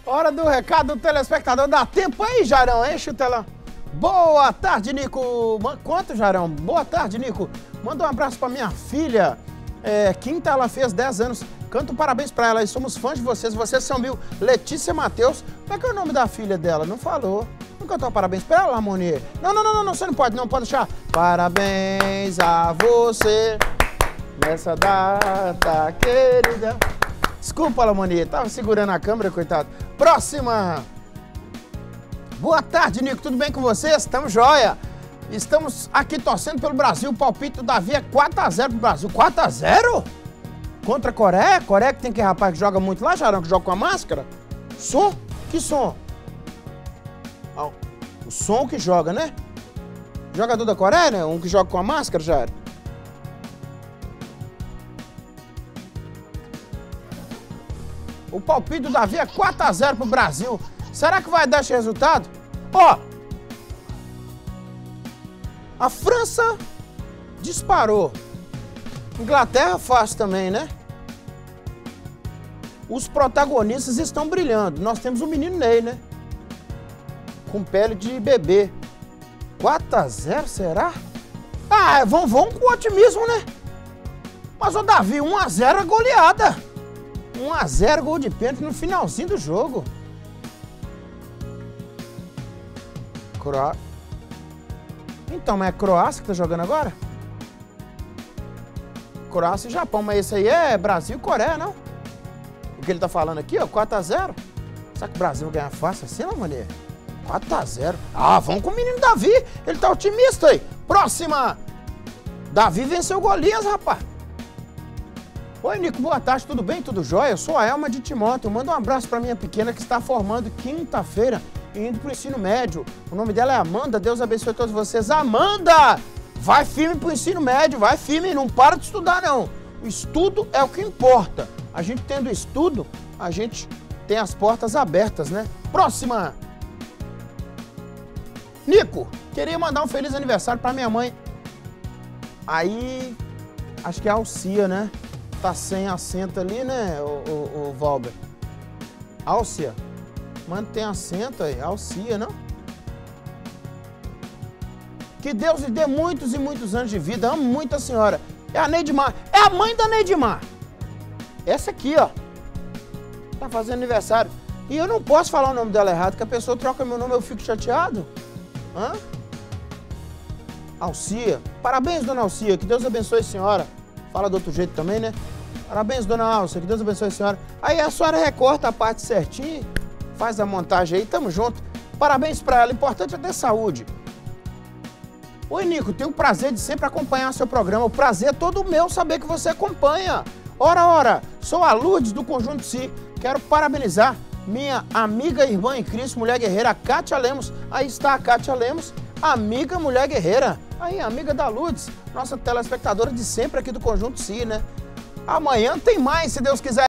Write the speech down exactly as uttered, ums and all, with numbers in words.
Hora do recado do telespectador. Dá tempo aí, Jarão? Enche o telão. Boa tarde, Nico. Quanto, Jarão? Boa tarde, Nico. Manda um abraço pra minha filha. É, quinta, ela fez dez anos. Canto parabéns pra ela. E somos fãs de vocês. Vocês são mil. Letícia Matheus. Como é que é o nome da filha dela? Não falou. Não cantou parabéns pra ela, Lamonier? Não, não, não, não. Você não pode. Não pode deixar. Parabéns a você nessa data querida. Desculpa, Lamonier. Tava segurando a câmera, coitado. Próxima. Boa tarde, Nico. Tudo bem com vocês? Estamos jóia. Estamos aqui torcendo pelo Brasil. O palpite do Davi é quatro a zero pro Brasil. quatro a zero? Contra a Coreia? Coreia que tem que rapaz que joga muito lá, Jarão, que joga com a máscara? Som? Que som? Ah, o som que joga, né? Jogador da Coreia, né? Um que joga com a máscara, Jair. O palpite do Davi é quatro a zero pro Brasil. Será que vai dar esse resultado? Ó, a França disparou. Inglaterra fácil também, né? Os protagonistas estão brilhando. Nós temos o menino Ney, né? Com pele de bebê. quatro a zero, será? Ah, vamos, vamos com otimismo, né? Mas, ô Davi, um a zero é goleada. um a zero, gol de pênalti no finalzinho do jogo. Cro... Então, mas é Croácia que tá jogando agora? Croácia e Japão, mas esse aí é Brasil e Coreia, não? O que ele tá falando aqui, ó, quatro a zero. Será que o Brasil vai ganhar fácil assim, não, mané? quatro a zero. Ah, vamos com o menino Davi. Ele tá otimista aí. Próxima. Davi venceu o Golias, rapaz. Oi, Nico, boa tarde, tudo bem? Tudo jóia? Eu sou a Elma de Timóteo. Manda um abraço pra minha pequena que está formando quinta-feira e indo pro ensino médio. O nome dela é Amanda. Deus abençoe todos vocês. Amanda! Vai firme pro ensino médio, vai firme, não para de estudar, não. O estudo é o que importa. A gente tendo estudo, a gente tem as portas abertas, né? Próxima! Nico, queria mandar um feliz aniversário pra minha mãe. Aí, acho que é a Alcia, né? Tá sem acento ali, né, o, o, o Valber? Alcia. Mano, tem acento aí. Alcia, não? Que Deus lhe dê muitos e muitos anos de vida. Amo muito a senhora. É a Neidmar. É a mãe da Neidmar. Essa aqui, ó. Tá fazendo aniversário. E eu não posso falar o nome dela errado, que a pessoa troca meu nome e eu fico chateado. Hã? Alcia. Parabéns, dona Alcia. Que Deus abençoe a senhora. Fala do outro jeito também, né? Parabéns, dona Alcia. Que Deus abençoe a senhora. Aí a senhora recorta a parte certinho, faz a montagem aí, tamo junto. Parabéns pra ela. Importante é ter saúde. Oi, Nico. Tenho o prazer de sempre acompanhar seu programa. O prazer é todo meu saber que você acompanha. Ora, ora. Sou a Lourdes do Conjunto Si. Quero parabenizar minha amiga, irmã em Cristo, mulher guerreira, a Kátia Lemos. Aí está a Kátia Lemos, amiga, mulher guerreira. Aí, amiga da Lourdes, nossa telespectadora de sempre aqui do Conjunto Si, né? Amanhã tem mais, se Deus quiser.